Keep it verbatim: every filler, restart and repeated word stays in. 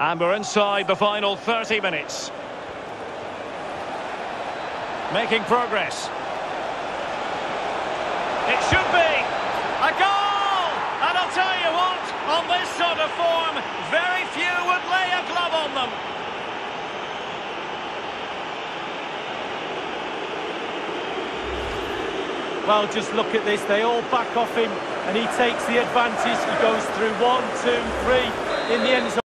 And we're inside the final thirty minutes. Making progress. It should be a goal! And I'll tell you what, on this sort of form, very few would lay a glove on them. Well, just look at this. They all back off him, and he takes the advantage. He goes through one, two, three in the end zone.